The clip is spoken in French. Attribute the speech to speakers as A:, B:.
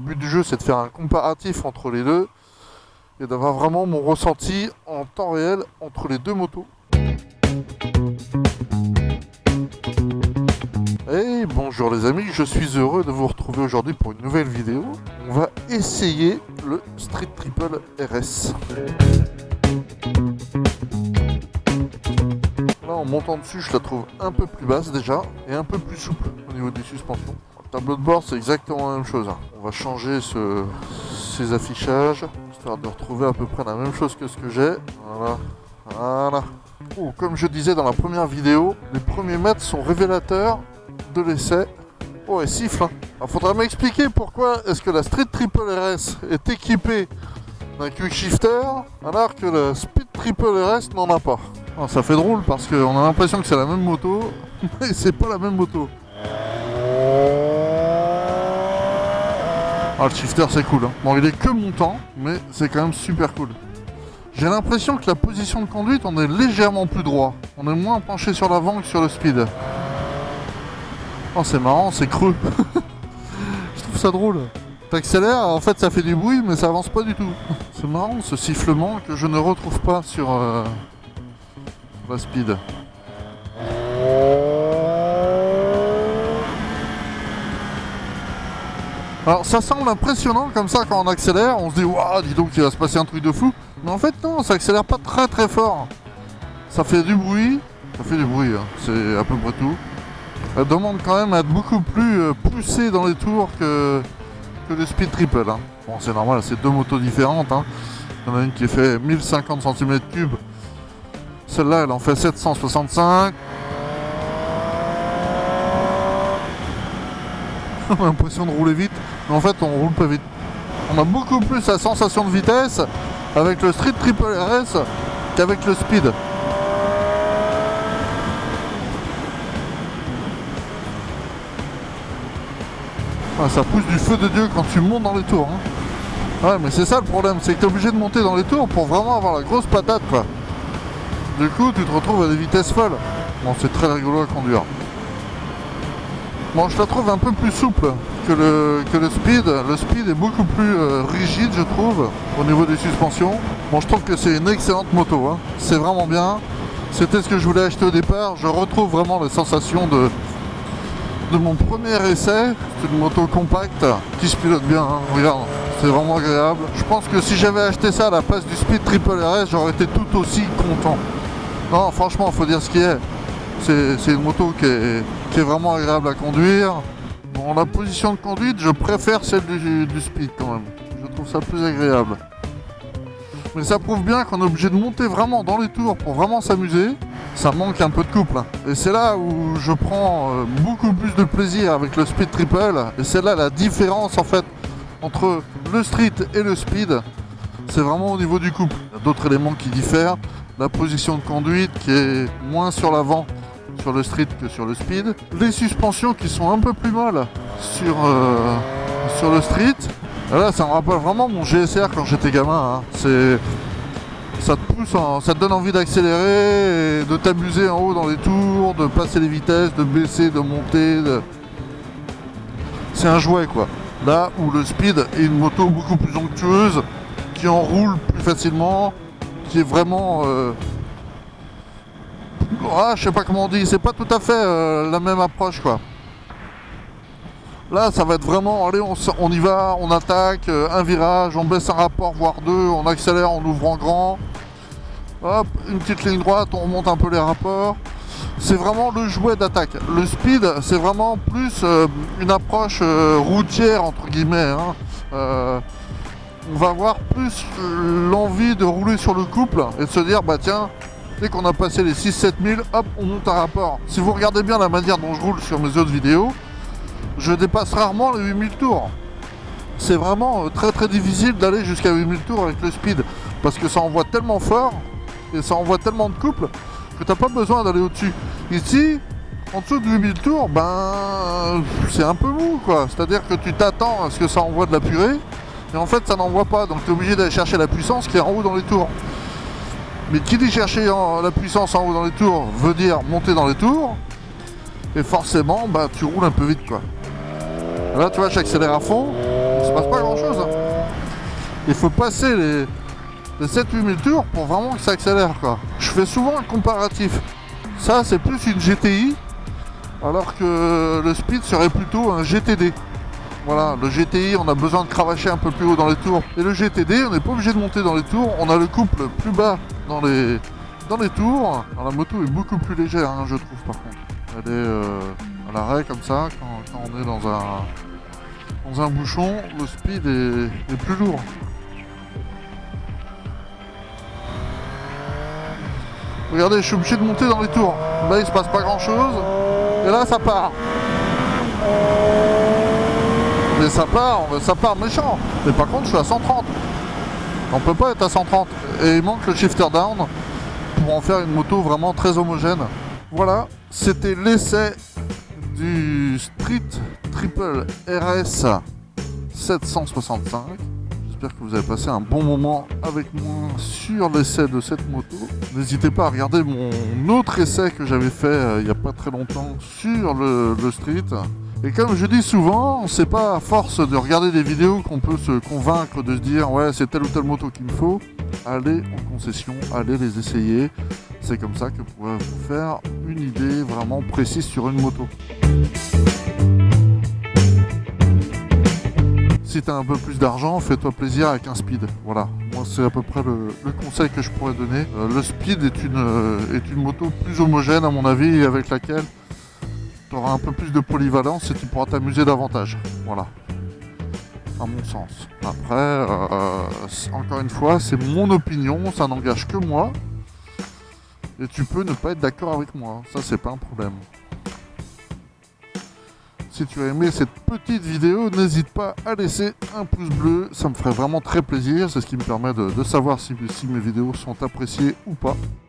A: but du jeu, c'est de faire un comparatif entre les deux et d'avoir vraiment mon ressenti en temps réel entre les deux motos. Hey, bonjour les amis, je suis heureux de vous retrouver aujourd'hui pour une nouvelle vidéo. On va essayer le Street Triple RS. Là, en montant dessus, je la trouve un peu plus basse déjà et un peu plus souple au niveau des suspensions. Le tableau de bord, c'est exactement la même chose. On va changer ces affichages, histoire de retrouver à peu près la même chose que ce que j'ai. Voilà. Oh, comme je disais dans la première vidéo, les premiers mètres sont révélateurs de l'essai. Oh, elle siffle, hein. Alors, faudra m'expliquer pourquoi est-ce que la Street Triple RS est équipée d'un quick shifter alors que la Speed Triple RS n'en a pas. Alors, ça fait drôle parce qu'on a l'impression que c'est la même moto, mais c'est pas la même moto. Ah, le shifter c'est cool, hein. Bon, il est que montant, mais c'est quand même super cool. J'ai l'impression que la position de conduite, on est légèrement plus droit. On est moins penché sur l'avant que sur le speed. Oh, c'est marrant, c'est creux. Je trouve ça drôle. T'accélères, en fait ça fait du bruit, mais ça avance pas du tout. C'est marrant ce sifflement que je ne retrouve pas sur la speed. Alors ça semble impressionnant comme ça quand on accélère, on se dit waouh, dis donc il va se passer un truc de fou. Mais en fait non, ça accélère pas très fort. Ça fait du bruit, hein. C'est à peu près tout. Elle demande quand même à être beaucoup plus poussée dans les tours que le Speed Triple, hein. Bon, c'est normal, c'est deux motos différentes, hein. Il y en a une qui fait 1050 cm3. Celle-là, elle en fait 765. On a l'impression de rouler vite, mais en fait, on roule pas vite. On a beaucoup plus la sensation de vitesse avec le Street Triple RS qu'avec le Speed. Ah, ça pousse du feu de Dieu quand tu montes dans les tours, hein. Ouais, mais c'est ça le problème, c'est que tu es obligé de monter dans les tours pour vraiment avoir la grosse patate, quoi. Du coup, tu te retrouves à des vitesses folles. Bon, c'est très rigolo à conduire. Bon, je la trouve un peu plus souple que le Speed. Le Speed est beaucoup plus rigide, je trouve, au niveau des suspensions. Bon, je trouve que c'est une excellente moto, hein. C'est vraiment bien. C'était ce que je voulais acheter au départ. Je retrouve vraiment les sensations de mon premier essai. C'est une moto compacte qui se pilote bien, hein. Regarde, c'est vraiment agréable. Je pense que si j'avais acheté ça à la place du Speed Triple RS, j'aurais été tout aussi content. Non, franchement, faut dire ce qui est. C'est une moto qui est vraiment agréable à conduire. Bon, la position de conduite, je préfère celle du Speed quand même. Je trouve ça plus agréable. Mais ça prouve bien qu'on est obligé de monter vraiment dans les tours pour vraiment s'amuser. Ça manque un peu de couple, hein. Et c'est là où je prends beaucoup plus de plaisir avec le Speed Triple. Et c'est là la différence en fait entre le Street et le Speed. C'est vraiment au niveau du couple. Il y a d'autres éléments qui diffèrent. La position de conduite qui est moins sur l'avant sur le Street que sur le Speed. Les suspensions qui sont un peu plus molles sur le Street. Et là, ça me rappelle vraiment mon GSR quand j'étais gamin, hein. Ça te pousse, ça te donne envie d'accélérer, de t'amuser en haut dans les tours, de passer les vitesses, de baisser, de monter. C'est un jouet, quoi. Là où le Speed est une moto beaucoup plus onctueuse, qui enroule plus facilement, qui est vraiment... je sais pas comment on dit, c'est pas tout à fait la même approche, quoi. Là, ça va être vraiment, allez, on y va, on attaque, un virage, on baisse un rapport, voire deux, on accélère en ouvrant grand. Hop, une petite ligne droite, on remonte un peu les rapports. C'est vraiment le jouet d'attaque. Le Speed, c'est vraiment plus une approche routière, entre guillemets, hein. On va avoir plus l'envie de rouler sur le couple et de se dire, bah tiens, dès qu'on a passé les 6-7 000, hop, on monte un rapport. Si vous regardez bien la manière dont je roule sur mes autres vidéos, je dépasse rarement les 8000 tours. C'est vraiment très difficile d'aller jusqu'à 8000 tours avec le Speed, parce que ça envoie tellement fort et ça envoie tellement de couple que t'as pas besoin d'aller au-dessus. Ici, en dessous de 8000 tours, ben c'est un peu mou, quoi. C'est-à-dire que tu t'attends à ce que ça envoie de la purée, et en fait ça n'envoie pas, donc tu es obligé d'aller chercher la puissance qui est en haut dans les tours. Mais qui dit chercher la puissance en haut dans les tours veut dire monter dans les tours, et forcément bah, tu roules un peu vite, quoi. Là tu vois, j'accélère à fond, il se passe pas grand chose. Il faut passer les 7-8 000 tours pour vraiment que ça accélère, quoi. Je fais souvent un comparatif. Ça c'est plus une GTI, alors que le speed serait plutôt un GTD. Voilà, le GTI, on a besoin de cravacher un peu plus haut dans les tours. Et le GTD, on n'est pas obligé de monter dans les tours. On a le couple plus bas dans les tours. Alors, la moto est beaucoup plus légère, hein, je trouve, par contre. Elle est à l'arrêt, comme ça, quand on est dans un bouchon, le speed est plus lourd. Regardez, je suis obligé de monter dans les tours. Là, il se passe pas grand-chose. Et là, ça part. Mais ça part méchant. Mais par contre, je suis à 130. On peut pas être à 130. Et il manque le shifter down pour en faire une moto vraiment très homogène. Voilà, c'était l'essai du Street Triple RS 765. J'espère que vous avez passé un bon moment avec moi sur l'essai de cette moto. N'hésitez pas à regarder mon autre essai que j'avais fait il n'y a pas très longtemps sur le Street. Et comme je dis souvent, c'est pas à force de regarder des vidéos qu'on peut se convaincre de se dire ouais c'est telle ou telle moto qu'il me faut. Allez en concession, allez les essayer. C'est comme ça que vous pourrez vous faire une idée vraiment précise sur une moto. Si tu as un peu plus d'argent, fais-toi plaisir avec un speed. Voilà, moi c'est à peu près le conseil que je pourrais donner. Le speed est une moto plus homogène à mon avis, avec laquelle tu auras un peu plus de polyvalence et tu pourras t'amuser davantage. Voilà, à mon sens. Après, encore une fois, c'est mon opinion, ça n'engage que moi. Et tu peux ne pas être d'accord avec moi, ça c'est pas un problème. Si tu as aimé cette petite vidéo, n'hésite pas à laisser un pouce bleu, ça me ferait vraiment très plaisir, c'est ce qui me permet de savoir si mes vidéos sont appréciées ou pas.